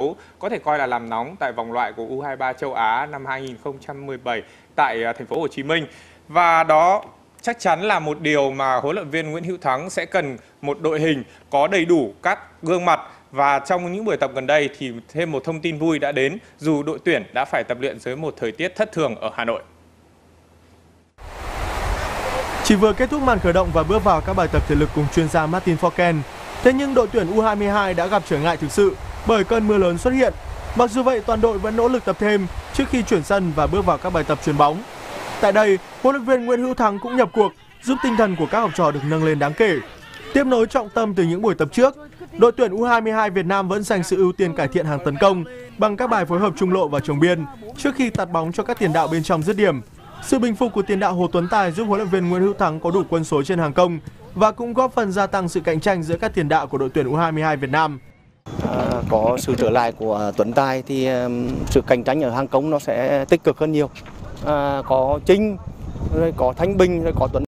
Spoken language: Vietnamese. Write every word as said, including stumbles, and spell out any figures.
có thể coi là làm nóng tại vòng loại của U hai ba châu Á năm hai nghìn không trăm mười bảy tại thành phố Hồ Chí Minh. Và đó chắc chắn là một điều mà huấn luyện viên Nguyễn Hữu Thắng sẽ cần một đội hình có đầy đủ các gương mặt. Và trong những buổi tập gần đây thì thêm một thông tin vui đã đến, dù đội tuyển đã phải tập luyện dưới một thời tiết thất thường ở Hà Nội. Chỉ vừa kết thúc màn khởi động và bước vào các bài tập thể lực cùng chuyên gia Martin Fourcade, thế nhưng đội tuyển U hai mươi hai đã gặp trở ngại thực sự bởi cơn mưa lớn xuất hiện. Mặc dù vậy, toàn đội vẫn nỗ lực tập thêm trước khi chuyển sân và bước vào các bài tập chuyền bóng. Tại đây, huấn luyện viên Nguyễn Hữu Thắng cũng nhập cuộc, giúp tinh thần của các học trò được nâng lên đáng kể. Tiếp nối trọng tâm từ những buổi tập trước, đội tuyển U hai mươi hai Việt Nam vẫn dành sự ưu tiên cải thiện hàng tấn công bằng các bài phối hợp trung lộ và chồng biên trước khi tạt bóng cho các tiền đạo bên trong dứt điểm. Sự bình phục của tiền đạo Hồ Tuấn Tài giúp huấn luyện viên Nguyễn Hữu Thắng có đủ quân số trên hàng công và cũng góp phần gia tăng sự cạnh tranh giữa các tiền đạo của đội tuyển U hai mươi hai Việt Nam. À, có sự trở lại của Tuấn Tài thì um, sự cạnh tranh ở hàng công nó sẽ tích cực hơn nhiều. À, có Trinh, rồi có Thanh Bình, rồi có Tuấn